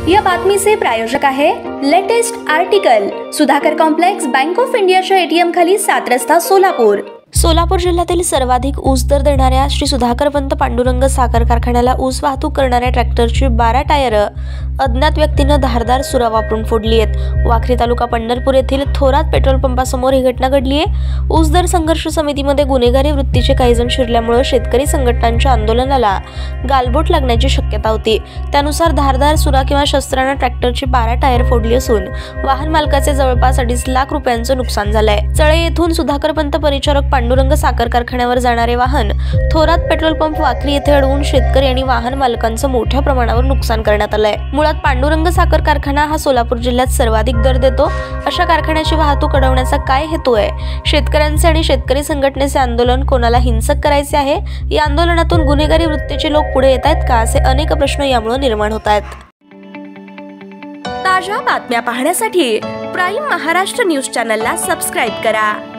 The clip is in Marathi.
या बातमीचे प्रायोजक आहे latest article, Sudhakar complex, bank of इंडियाच्या ATM खाली 7 रस्ता, सोलापूर। सोलापूर जिल्ह्यातील सर्वाधिक ऊस दर देणाऱ्या श्री सुधाकर पंत पांडुरंग साखर कारखान्याला ऊस वाहतूक करणाऱ्या ट्रॅक्टरची 12 टायर अज्ञात व्यक्तीने धारदार सुरा वापरून फोडली आहेत। वाखरी तालुका पंढरपूर येथील थोरात पेट्रोल पंपासमोर ही घटना घडली आहे। ऊस दर संघर्ष समितीमध्ये गुन्हेगारी वृत्तीचे काही जण शिरल्यामुळे शेतकरी संघटनांच्या आंदोलनाला गालबोट लागण्याची शक्यता होती। त्यानुसार धारदार सुरा किंवा शस्त्राने ट्रॅक्टरची 12 टायर फोडली असून वाहन मालकाचे जवळपास 2.5 लाख रुपयांचं नुकसान झालंय। चळे येथून सुधाकर पंत परिचारक पांडुरंग साखर कारखान्यावर जाणारे वाहन थोरात पेट्रोल पंप वाखरी येथे अडवून शेतकरी आणि वाहन मालकांचं मोठ्या प्रमाणावर नुकसान करण्यात आलंय। मुळात पांडुरंग साखर कारखाना हा सोलापूर जिल्ह्यात सर्वाधिक दर देतो। अशा कारखान्याची वाहतूक अडवण्याचा काय हेतू आहे? शेतकऱ्यांचे आणि शेतकरी संघटनेचे आंदोलन कोणाला हिंसक करायचे आहे? या आंदोलनातून गुन्हेगारी वृत्तीचे लोक पुढे येत आहेत का, असे अनेक प्रश्न यामुळे निर्माण होत आहेत। ताज्या बातम्या पाहण्यासाठी प्राईम महाराष्ट्र न्यूज चॅनलला सबस्क्राईब करा।